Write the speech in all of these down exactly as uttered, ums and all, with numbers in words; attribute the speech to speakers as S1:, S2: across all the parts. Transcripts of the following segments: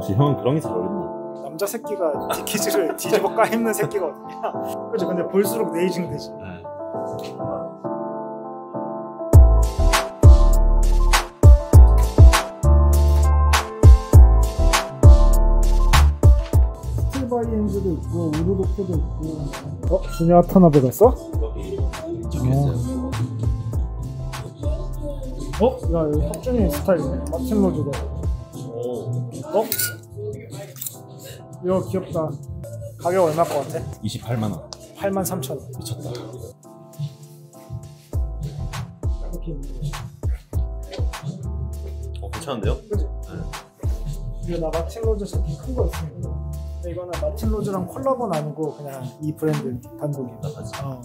S1: 역시 형은 그런 게 잘 어울린다.
S2: 남자 새끼가 디키즈를 뒤집어 까입는 새끼가 어디냐. 그치. 근데 볼수록 네이징 되지.
S1: 네.
S2: 스틸바이엔즈도 있고 우르도쿄도 있고. 어? 주니어 타나베 갔어?
S1: 적혀있어요.
S2: 어? 야 여기 혁준이 스타일이네. 마틴 로즈가.
S1: 오.
S2: 어? 이거 귀엽다. 가격 얼마일 것 같아?
S1: 이십팔만 원.
S2: 팔만 삼천 원.
S1: 미쳤다.
S2: 이렇게 있는 거지.
S1: 어, 괜찮은데요?
S2: 그치?
S1: 네.
S2: 이거 나 마틴 로즈 저렇게 큰 거 있으니까. 근데 이거는 마틴 로즈랑 콜라보는 아니고 그냥 이 브랜드 단독이야. 어.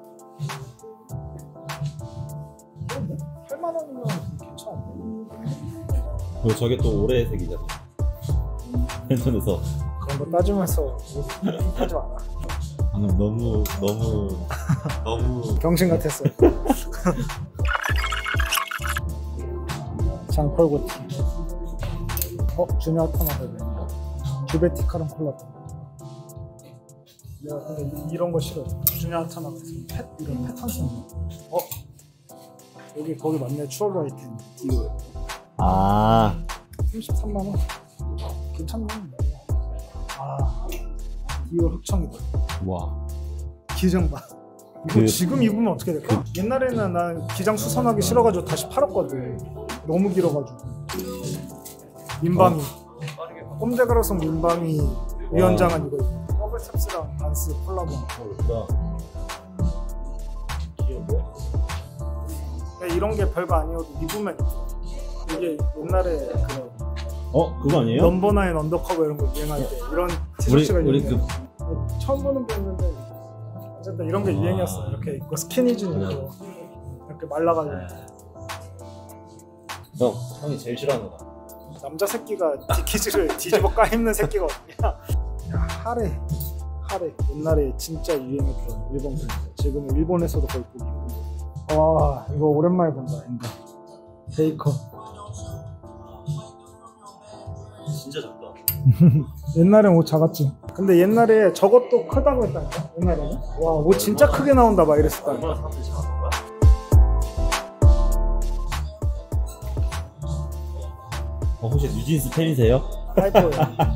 S2: 팔만 원이면 괜찮은데?
S1: 그리고 저게 또 올해의 색이잖아. 팬톤에서.
S2: 그런 거 따지면서 하지 마라.
S1: 방금 너무 너무 너무
S2: 병신 같았어. 장펄고티. 어? 주니어 타나베. 듀베티카랑 콜라보. 내가 근데 이, 이런 거 싫어. 주니어 타나베 펫 이런 패턴 쓰는 거. 어? 여기 거기 맞네. 추억 아이템 디올.
S1: 아
S2: 삼십삼만 원. 괜찮네. 아 디올 흑청이다.
S1: 와.
S2: 기장 봐. 이거
S1: 그-
S2: 지금 입으면 어떻게 될까? 옛날에는 난 기장 수선하기 싫어가지고 다시 팔았거든. 너무 길어가지고. 민방위. 꼼데가로성 민방위 위원장은 이거 입고. 더블탭스랑 반스 콜라보.
S1: 예쁘다. 귀여운데?
S2: 근데 이런 게 별거 아니어도 입으면 이뻐. 이게 옛날에 그
S1: 어 그거 아니에요?
S2: 넘버 나인 언더커버 이런 거 유행할 때 이런
S1: 우리
S2: 티셔츠가
S1: 우리
S2: 유행해.
S1: 그
S2: 처음 보는 게 있는데 어쨌든 이런 게
S1: 아.
S2: 유행이었어. 이렇게 입고 스키니진 입고 이렇게 말라가지고.
S1: 형 형이 제일 싫어하는 거.
S2: 남자 새끼가 디키즈를 뒤집어 까입는 새끼가 어디냐. 야, 하레 하레 옛날에 진짜 유행했던 일본 브랜드. 지금 일본에서도 거의 보기 힘든데. 와 이거 오랜만에 본다. 인가 베이커.
S1: 진짜 작다.
S2: 옛날엔 옷 작았지. 근데 옛날에 저것도 크다고 했다니까. 옛날에는 와 옷 진짜 크게 나온다 막 이랬었다니까.
S1: 얼마나 사람들이 작았던 거야? 어, 혹시 뉴진스 팬이세요?
S2: 아이고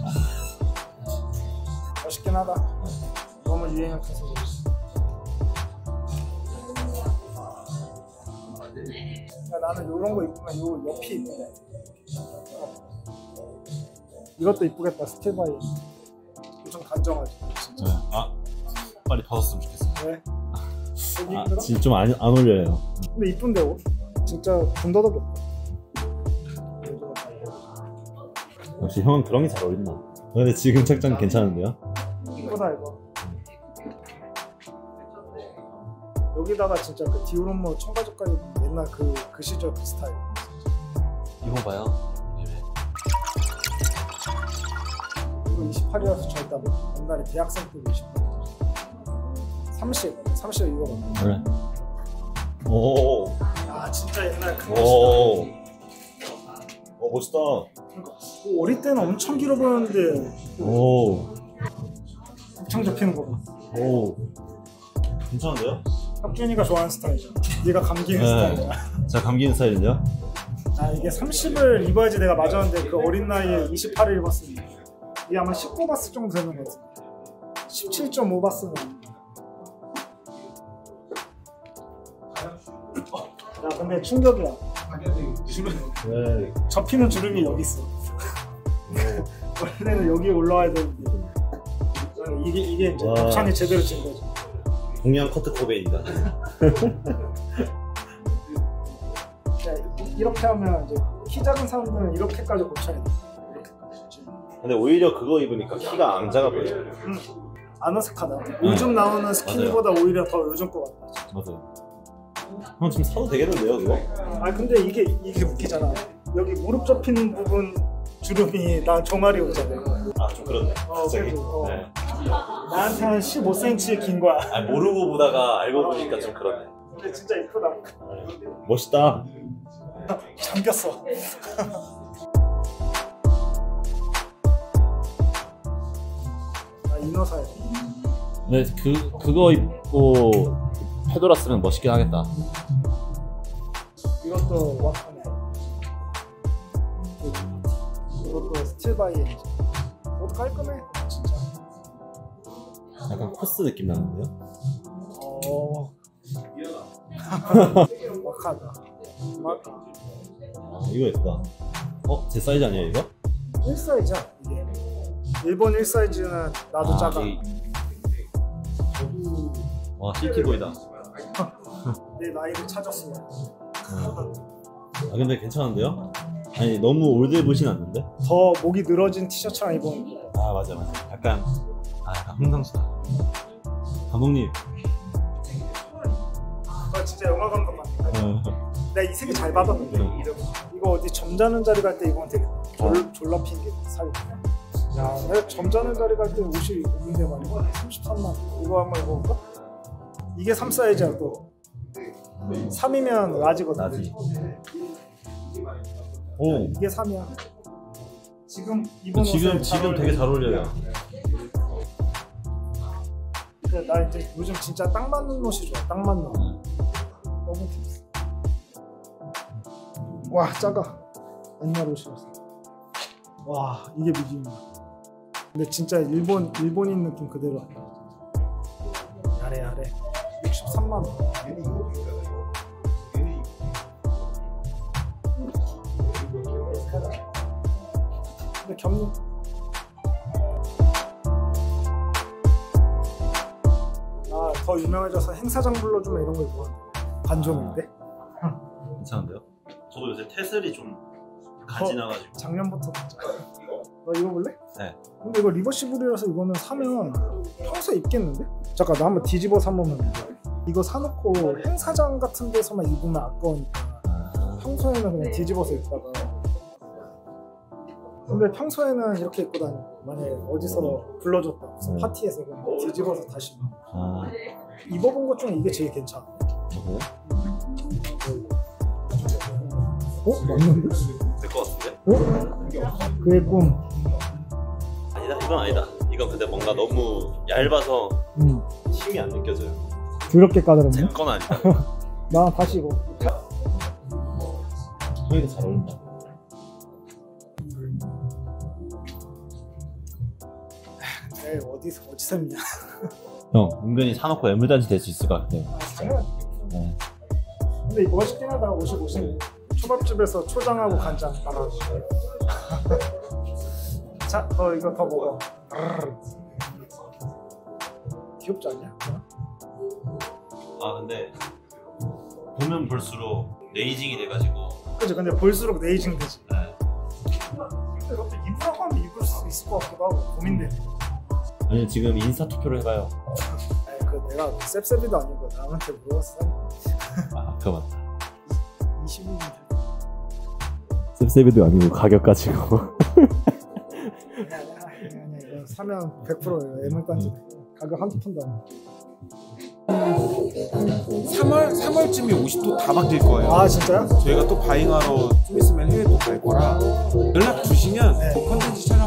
S2: 멋있긴 하다. 너무 유행을 타서 그렇지. 야, 나는 이런 거 입으면 요 옆이 이쁘네. 어. 이것도 이쁘겠다. 스틸바이. 좀 단정하지 진짜.
S1: 아 빨리 벗었으면 좋겠어요.
S2: 왜? 여기
S1: 아
S2: 힘들어?
S1: 진짜 좀 안 안 어울려요.
S2: 근데 이쁜데 옷? 진짜 군더더기 없다.
S1: 역시 형은 그런 게 잘 어울린다. 근데 지금 착장 괜찮은데요?
S2: 이쁘다 이거. 여기다가 진짜 그 디오로모 청바지까지 옛날 그, 그 시절 그 스타일.
S1: 입어봐요.
S2: 이거 이십팔이라서 절대 안 봐. 옛날에 대학생 때 이십팔. 삼십, 삼십 이거 봐.
S1: 그래. 오.
S2: 아 진짜 옛날 그
S1: 오. 어 멋있다.
S2: 뭐 어릴 때는 엄청 길어 보였는데
S1: 오.
S2: 엄청 접히는 거 봐.
S1: 오. 괜찮은데요?
S2: 혁준이가 좋아하는 스타일이잖아. 네가 감기는
S1: 네.
S2: 스타일이야.
S1: 제가 감기 있는 스타일인데요?
S2: 아 이게 삼십을 입어야지 내가 맞았는데 그 어린 나이에 이십팔을 입었으니 이게 아마 십구 바스 정도 되는 거 같은데 십칠 점 오 바스는. 야 근데 충격이야.
S1: 네.
S2: 접히는 주름이 여기 있어. 원래는 여기 올라와야 되는데 이게 이게 이제
S1: 와.
S2: 협찬이 제대로 찐 거지.
S1: 동양 커트 코베인이다.
S2: 이렇게 하면 이제 키 작은 사람들은 이렇게까지 고쳐야 돼. 이렇게까지.
S1: 근데 오히려 그거 입으니까 키가 안 작아 보여요.
S2: 응. 안 어색하다. 요즘 나오는 스키니보다 오히려 더 요즘 거 같다.
S1: 맞아요. 형 지금 사도 되겠는데요, 그거?
S2: 아 근데 이게 이게 웃기잖아. 여기 무릎 접히는 부분 주름이 나 종아리 오잖아.
S1: 아, 좀 그렇네.
S2: 어,
S1: 갑자기.
S2: 그래도, 어.
S1: 네.
S2: 나한테 한 십오 센티미터 긴 거야.
S1: 아, 모르고 보다가 알고 보니까 좀 그렇네.
S2: 근데 진짜 이쁘다.
S1: 멋있다.
S2: 잠겼어. 이너 사야 돼.
S1: 근데 그 그거 입고 페도라 쓰면 멋있긴 하겠다.
S2: 이것도 와카네. 이것도 스틸바이 엔진. 이것도 깔끔해 진짜.
S1: 약간 코스 느낌 나는데요?
S2: 어. 와카다. 와카.
S1: 아 이거 예쁘다. 어? 제 사이즈 아니에요 이거?
S2: 일 사이즈야 이게. 일본 일 사이즈는 나도
S1: 아,
S2: 작아.
S1: 이... 와 시티보이다.
S2: 내 나이를 찾았어.
S1: 아 근데 괜찮은데요? 아니 너무 올드해보진 않는데?
S2: 더 목이 늘어진 티셔츠랑 입으면.
S1: 아 맞아 맞아. 약간 아 약간 흥상수다. 감독님.
S2: 아 진짜 영화 감독 같아.
S1: 어.
S2: 내가 이 색이 잘 받았는데.
S1: 응.
S2: 이거 어디 점잖은 자리 갈 때 입으면 되겠다. 졸, 졸라 핑계 살이. 야, 내가 점잖은 자리 갈 때 옷이 있는데 말이야. 삼십삼만. 이거 한번 입어볼까? 이게 삼 사이즈야 또. 삼이면 라지거든.
S1: 나지. 오.
S2: 이게 삼이야. 지금 입은
S1: 지금
S2: 옷에
S1: 지금
S2: 잘
S1: 되게 잘 어울려요.
S2: 그래, 나 이제 요즘 진짜 딱 맞는 옷이 좋아. 딱 맞는 옷. 너무 재밌어. 와, 작아. 옛날 옷이었어. 와, 이게 미디움이야. 근데 진짜 일본 일본인 느낌 그대로 아니야. 야래 야래. 육십삼만 원. 근데 경리. 아, 더 유명해져서 행사장 불러주면 이런 거 입어. 관종인데.
S1: 괜찮은데요? 저도 요새 태슬이 좀 가지나가지고.
S2: 작년부터 진짜. 너 이거 볼래?
S1: 네.
S2: 근데 이거 리버시블이라서 이거는 사면 평소에 입겠는데? 잠깐 나 한번 뒤집어서 한 번만 볼래? 이거 사놓고 행사장 같은 데서만 입으면 아까우니까
S1: 아,
S2: 평소에는 그냥 뒤집어서 입다가. 근데 평소에는 이렇게 입고 다니고 만약에 어디서 불러줬다 무슨
S1: 네.
S2: 파티에서 그냥 뒤집어서 다시 입는.
S1: 아,
S2: 입어본 것 중에 이게 제일 괜찮아.
S1: 저거요?
S2: 어? 맞는데?
S1: 될것 같은데?
S2: 어? 그의 꿈.
S1: 아니다, 이건 아니다. 이건 근데 뭔가 너무 얇아서
S2: 음.
S1: 힘이 안 느껴져요.
S2: 더럽게 까다롭네.
S1: 제 건 아니다.
S2: 나 다시 입어.
S1: 저희도 잘 어울린다.
S2: 에이 어디서 어디서 입냐?
S1: 형, 은근히 사놓고 애물단지 될 수 있을 것 같아요.
S2: 아, 당연하지.
S1: 네.
S2: 근데 이거 멋있긴 하다. 옷이 옷이. 초밥집에서 초장하고 간장 말아주고. 자, 너 이거 더 먹어. 귀엽지 않냐?
S1: 아 근데 보면 볼수록 레이징이 돼가지고.
S2: 그치, 근데 볼수록 네이징 되지.
S1: 네.
S2: 근데 이것도 입으라고 하면 입을 수 있을 것 같기도 하고 고민되네.
S1: 아니 지금 인스타 투표를 해봐요.
S2: 아니, 그 내가 셉셉이도 아니고 남한테 물어봤어.
S1: 아 그거 맞다.
S2: 이십 년
S1: 셉셉이도 아니고 가격 가지고.
S2: 아니야 아니야 아니야 아니야. 이거 사면 백 퍼센트 애물단지. 가격 한두 푼도 안 돼.
S3: 삼월 삼월쯤에 옷이 또 다 바뀔 거예요.
S2: 아 진짜요?
S3: 저희가 또 바잉하러 좀 있으면 해외 또 갈 거라 연락 주시면
S2: 네.
S3: 컨텐츠 촬영